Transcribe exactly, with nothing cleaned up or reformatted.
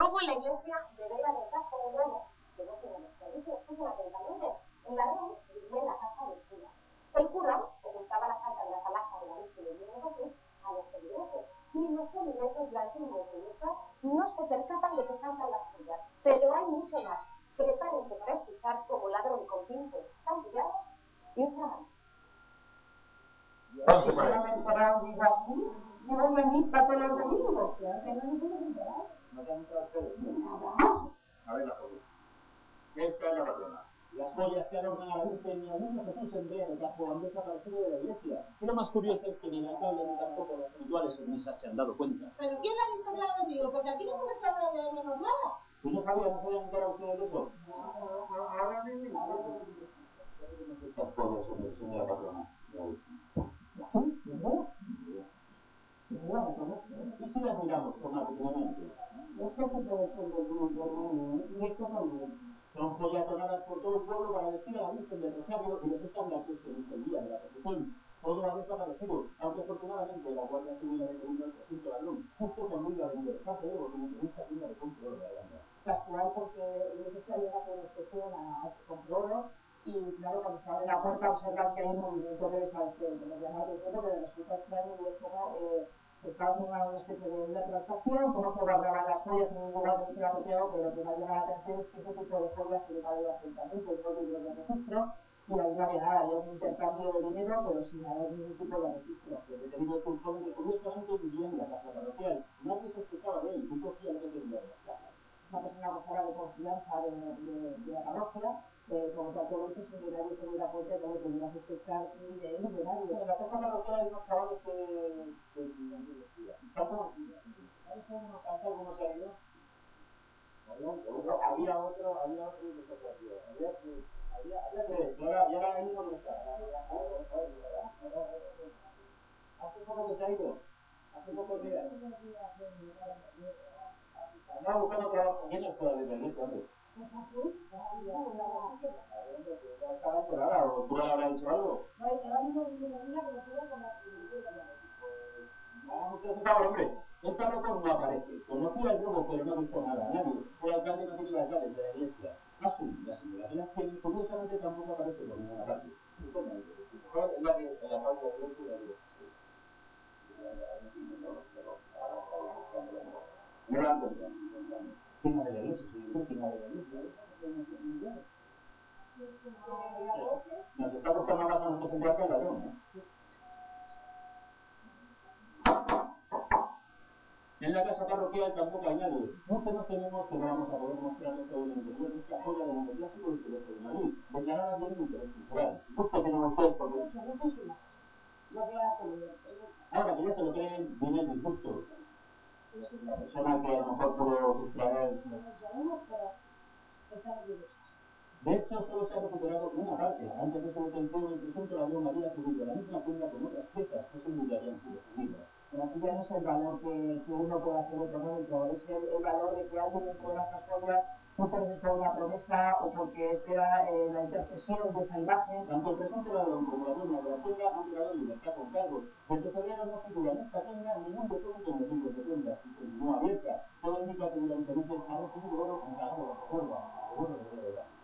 Luego en la iglesia de Vega de Casa de Roma, que no tiene desperdicio, escuchen atentamente, en la red vivía en la casa del cura. El cura ocultaba la carta de las alhajas de la Virgen de Jesús a los feligreses, y los feligreses latines de Lucas no se percatan de que cantan las suyas. Pero hay mucho más. Prepárense para escuchar como ladrón con quince santillanos y un flamante. Si solamente será un día aquí, y voy a misa todos los domingos. Claro que no nos hemos enterado. ¿No se han enterado ustedes? Nada. A ver la foto. Esta es la patrona. Las joyas que adornan a la Virgen y al niño Jesús en Rea de Cajo han desaparecido de la iglesia. Y lo más curioso es que ni el alcalde ni tampoco los habituales en misa se han dado cuenta. ¿Pero quién ha visto nada conmigo? Porque aquí no se me sabe de menos nada. ¿Tú no sabías, no se habían enterado ustedes de eso? Ahora mismo. Estas joyas son de señora patrona. ¿Y si las miramos con más detenimiento? Esto se puede ser de un y esto también. Son joyas donadas por todo el pueblo para vestir a la Virgen del Rosario y los estandartes que luce el día de la procesión. Todo ha desaparecido, aunque afortunadamente la Guardia Civil ha detenido al presunto ladrón, justo cuando iba a vender café de botín en esta tienda de compro de Aranda. Casual, porque ellos están llegando de inspección a ese compro y claro, cuando estaban en la puerta observan que hay un movimiento que les parece, que les llama la atención, porque resulta extraño y es como eh, se estaba haciendo una especie de una transacción, cómo se guardaban las joyas en un lugar donde se la copiado, pero lo que me llama la atención es que ese tipo de joyas que le vale el asentamiento, no libros de registro, y ahí no había nada, había un intercambio de dinero, pero sin haber ningún tipo de registro. El detenido es un joven que curiosamente vivía en la casa parroquial. Nadie sospechaba de él y cogía lo que tenía de las cajas. Una persona gozada de confianza de, de, de la parroquia, eh, como que todo eso sin que nadie se diera cuenta de que no podía sospechar ni de él ni de nadie. En la casa parroquial hay unos chavales que... que... ¿Estamos? ¿Eso no canta? ¿Cómo se ha ido? Había otro, había otro que se perdió. Había que... Había, había tres, y ahora, y ahora hay uno que está. Hace poco que se ha ido. Hace pocos días. Andaba buscando trabajo. ¿Quién es fuera de la iglesia, hombre? ¿Es así? ¿Estaba enterada o tú le habrás dicho algo? No, ahora mismo vive una vida que lo tuvo con la seguridad. Ah, usted se favor, hombre. El párroco no aparece. Conocía el robo, pero no dijo nada a nadie. El alcalde no tiene las llaves de la iglesia. Asun, la señora que las tiene, curiosamente tampoco aparece por ninguna parte. Usted me dice que sí. Es la que en la parte de la iglesia y la iglesia. No la han encontrado. ¿Quién de la iglesia? Si dice quién de la iglesia. Nos está costando más a nosotros entrar que al ladrón, ¿eh? En la casa parroquial tampoco hay nadie. Mucho nos tememos que no vamos a poder mostrarles hoy el interior de esta joya del mundo clásico del sureste de Madrid, declarada bien de interés cultural. Justo tienen ustedes porque... Mucho, muchísimo. Lo que ha tenido. Ahora que ya se lo creen, viene el disgusto. La persona que a lo mejor pudo sustraer... De hecho, solo se ha recuperado una parte. Antes de su detención, el presunto ladrón había acudido a la misma tienda con otras piezas que sin duda habían sido fundidas. Pero aquí ya no es el valor que, que uno puede hacer económico, es el, el valor de que alguien encuentra estas joyas muchas veces por una promesa o porque espera eh, la intercesión de esa imagen. Tanto el presunto ladrón como la dueña de la tienda han quedado en libertad con cargos. Desde febrero no figura en esta tienda ningún depósito en los libros de cuentas y continúa abierta. Todo indica que durante meses ha recibido oro en cada de la reserva, de oro de verdad.